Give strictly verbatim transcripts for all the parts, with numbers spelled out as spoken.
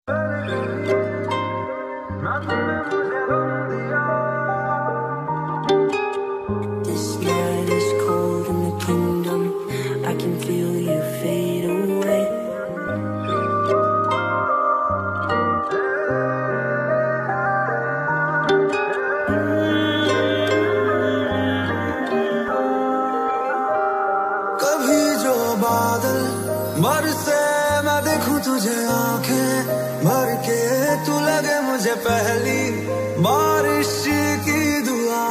This night is cold in the kingdom. I can feel you fade away. कभी जो बादल बरसे मैं देखूं तुझे आंखें भर के, तू लगे मुझे पहली बारिश की दुआ.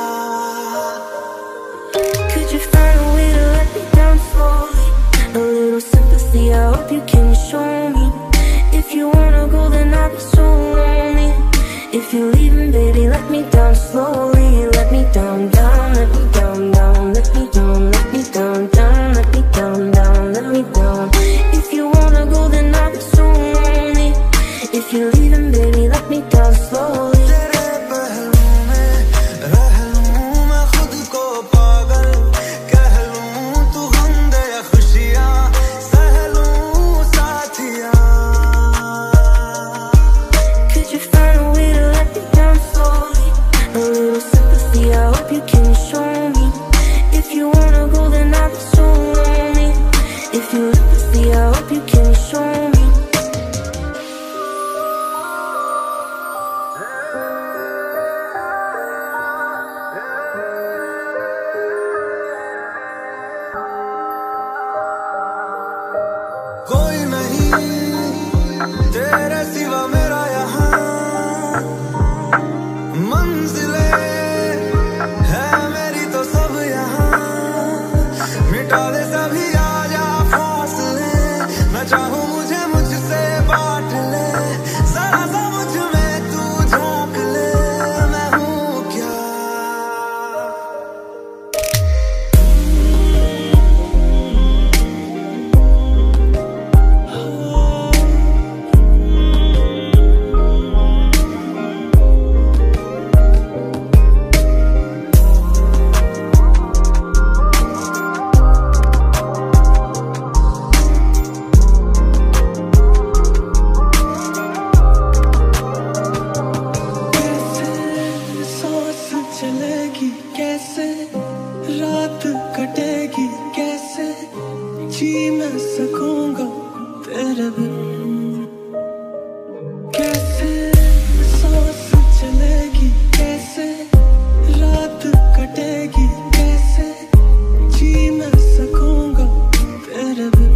Could you find a way to let me down slowly? A little sympathy, I hope you can show me. If you wanna go, then I'll be so lonely. If you're leaving, baby, let me down slowly. Let me down, down, let me down, down, let me down, let me down, down, let me down, down, let me down. If you wanna go, then I'll be so lonely. If you're leaving, baby, let me down slowly. कोई नहीं तेरे सिवा मेरा यहाँ, मंजिलें है मेरी तो सब यहाँ. मिटा दे सभी आजा फासले, मैं चाहूँ मुझे मुझसे बांट ले. जरा सा मुझ में तू झांक ले, मैं हूँ क्या. चलेगी कैसे, रात कटेगी कैसे, जी मैं सकूंगा तेरे बिन. कैसे सांस चलेगी कैसे, रात कटेगी कैसे, जी मैं सकूंगा तेरे बिन.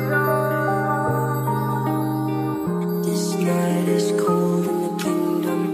This night is cold in the kingdom.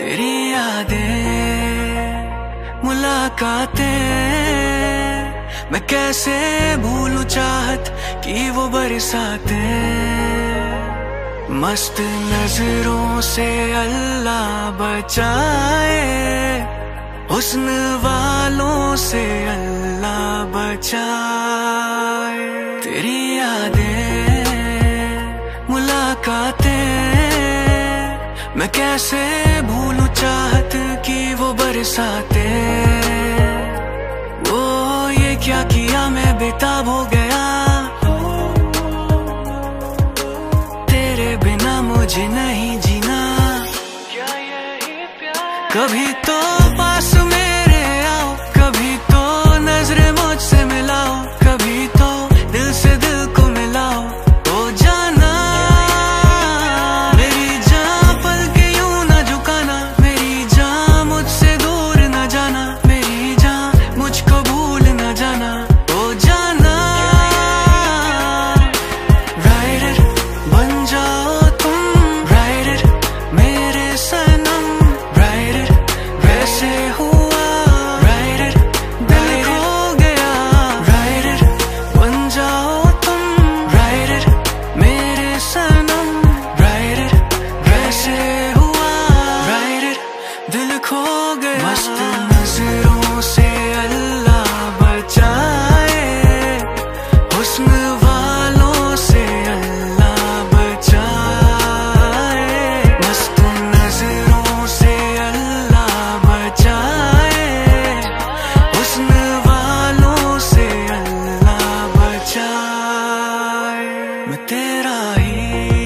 तेरी यादें मुलाकातें, मैं कैसे भूलूं चाहत की वो बरसातें। मस्त नजरों से अल्लाह बचाए, हुस्न वालों से अल्लाह बचाए। तेरी यादें मुलाकातें, मैं कैसे भूलूं चाहत की वो बरसातें। वो ये क्या किया मैं बेताब हो गया, तेरे बिना मुझे नहीं जीना। क्या यही प्यार? कभी तो पास मेरे आओ, कभी तो नजरें मुझसे मिलाओ, कभी तो दिल से दिल को मिलाओ। ओ जाना मेरी जान, पल के यूं ना झुकाना, मेरी जान मुझसे दूर ना जाना, मेरी जान मुझको भूल ना जाना। ओ जाना राइडर बन जाओ तुम, राइडर मेरे सनम, राइडर वैसे हुआ, राइडर दिल खो गया। राइडर बन जाओ तुम, राइडर मेरे सनम, राइडर वैसे हुआ, राइडर दिल खो गया। मस्त नजरों से अल्लाह बचाए, हुस्न वालों से अल्लाह बचाए। मस्त नजरों से अल्लाह बचाए, हुस्न वालों से अल्लाह बचाए। मैं तेरा ही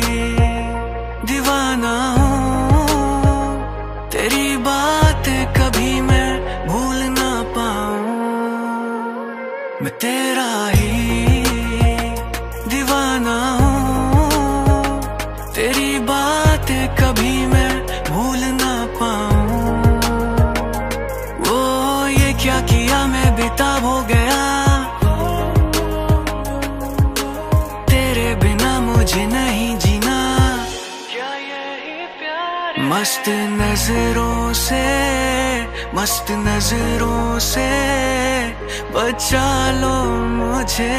दीवाना हूँ, तेरी बातें कभी मैं भूल ना पाऊँ। मैं तेरा ही दीवाना हूँ, तेरी बातें कभी मैं भूल ना पाऊँ। वो ये क्या किया मैं बेताब हो गया, तेरे बिना मुझे नहीं जीना। क्या यही प्यार? मस्त नजरों से, मस्त नजरों से बचा लो मुझे।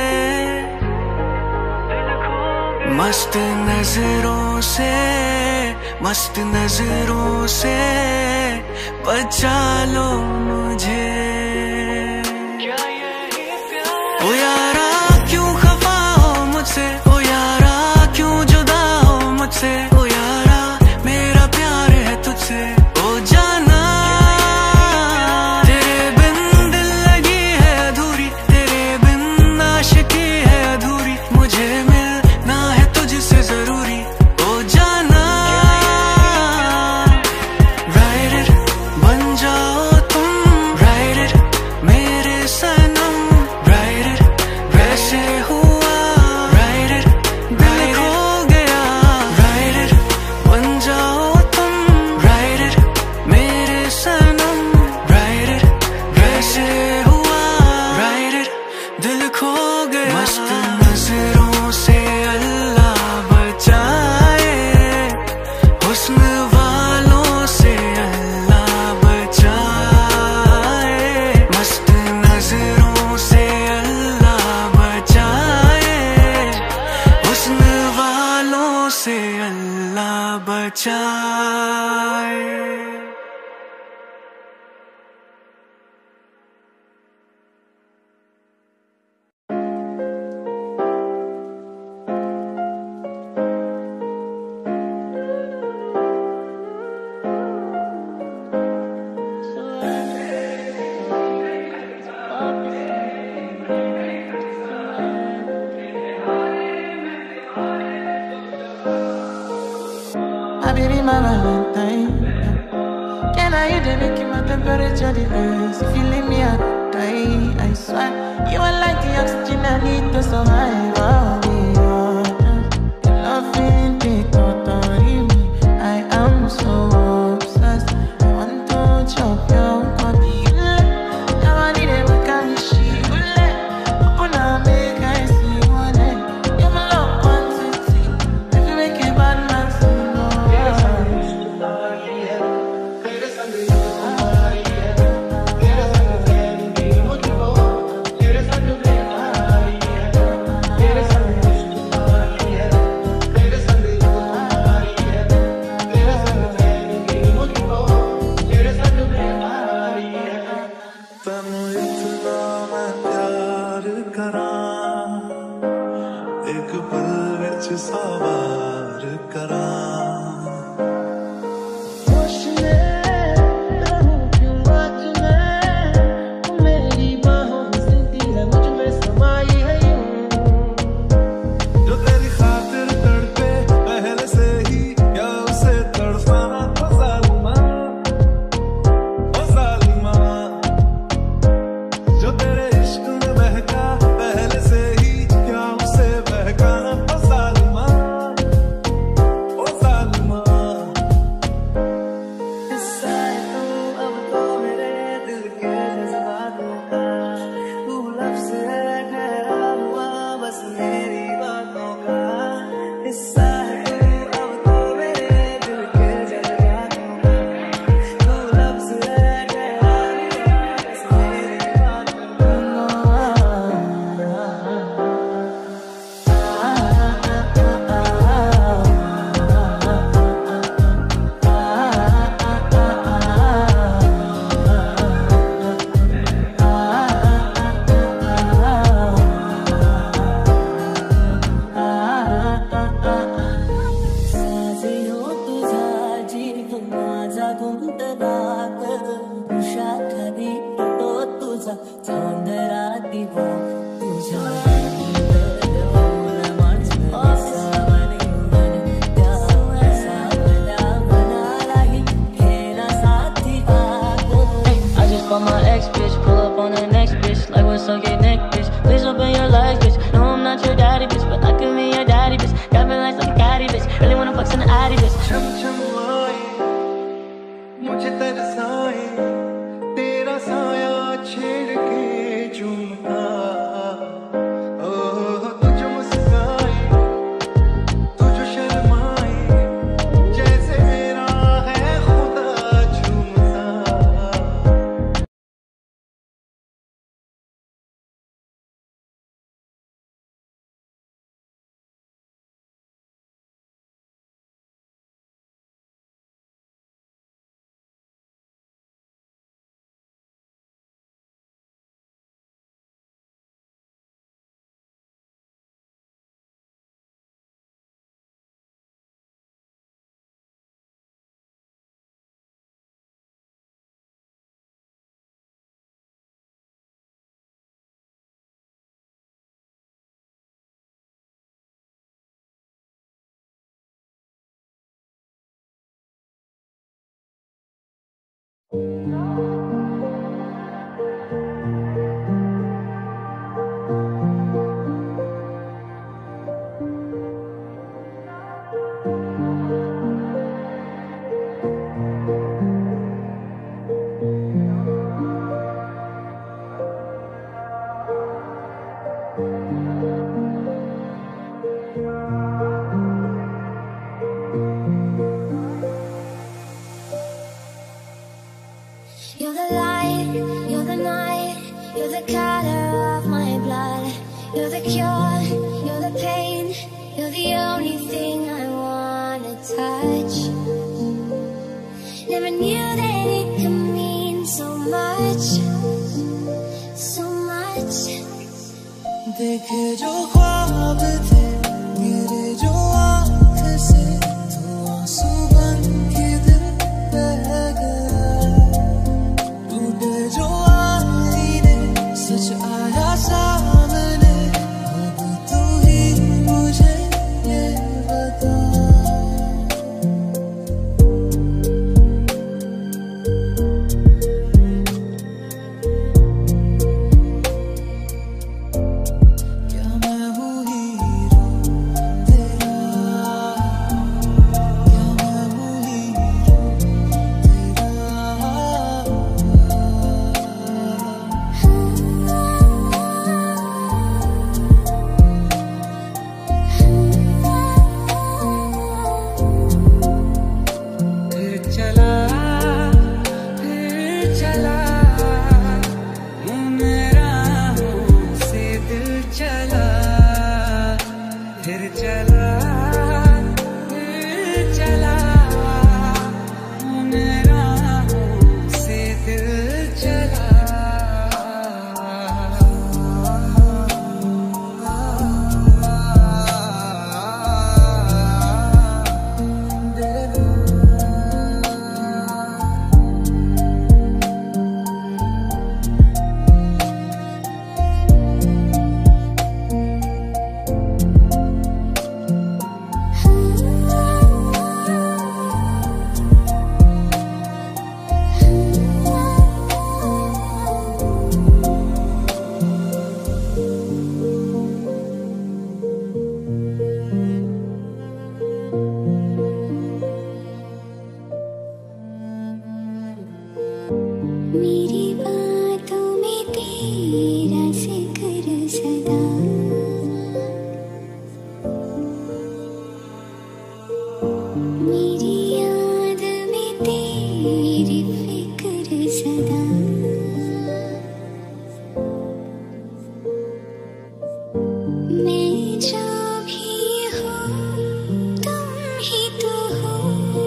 मस्त नजरों से, मस्त नजरों से बचा लो मुझे। क्या यही प्यार? ओ यारा क्यों खफा हो मुझसे, ओ यारा क्यों जुदा हो मुझसे, ओ यारा मेरा प्यार है तुझसे। ओ जाना तेरे बिन दिल लगी है अधूरी, तेरे बिन आशिकी है अधूरी, मुझे मिलना है तुझसे जरूरी। ओ जाना राइडर बन जाओ तुम, राइडर मेरे सनम, राइडर वैसे हुआ, राइडर दिल खो गया। राइडर बन जाओ तुम, राइडर मेरे सनम, राइडर वैसे हुआ, राइडर दिल खो गया। मस्त नजरों से अल्लाह बचाए, हुस्न वालों से अल्लाह बचाए। मस्त नजरों से अल्लाह बचाए, हुस्न वालों से अल्लाह बचाए। My baby, my Valentine. Can I you dey make my temperature the rise? If you leave me, I could die. I swear, you are like the oxygen I need to survive. I'll be honest, your loving take totally me. I am so obsessed. I want to chop your body. Now I need a makanishi. Open up, make I see one leg. You're my love quantity. If you make a bad man sing, oh yeah. देखे जो ख्वाब थे मेरे जो आँख से तो आंसू बन के दिल बह गया। टूटे जो आईने सच आया सामने, अब तू ही मुझे ये बता। क्या मैं हूँ हीरो फिर चला फिर चला उन राहों से दिल चला। मेरी बातों में तेरा जिक्र सदा, मेरी याद में तेरी फिक्र सदा। मैं जो भी हूँ तुम ही तो हो,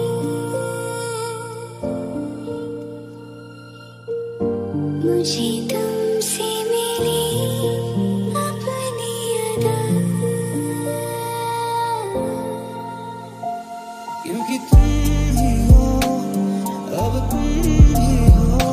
मुझे तुमसे मिली अपनी अदा। क्योंकि तुम ही हो, अब तुम ही हो,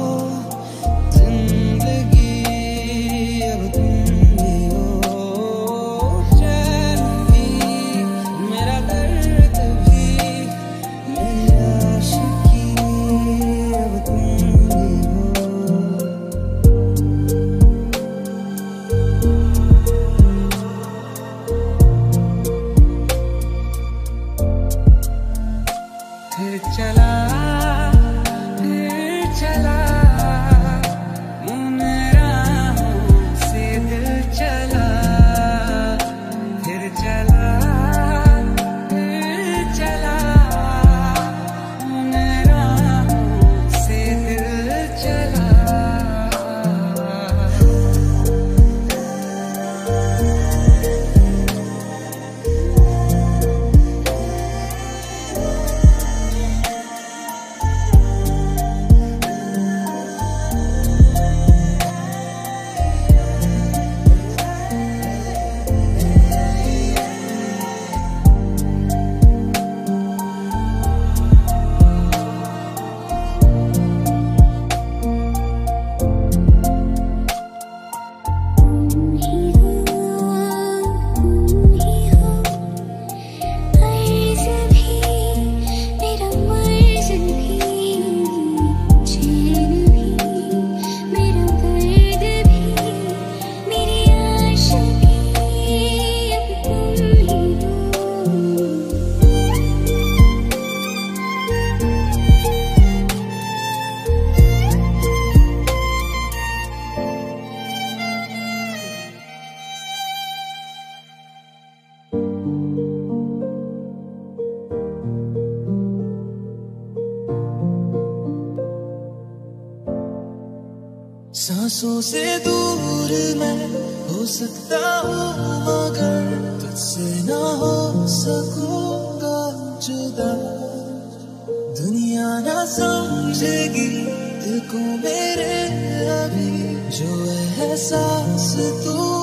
जिंदगी अब तुम ही हो। चैन भी मेरा दर्द भी मेरी आशिकी अब तुम ही हो। फिर चला फिर चला उन राहों से दिल चला। फिर चला फिर चला उन राहों से दिल चला। सांसों से दूर मैं हो सकता हूँ, मगर तुझसे ना हो सकूंगा जुदा। दुनिया ना समझेगी दिल को मेरे अभी, जो एहसास तू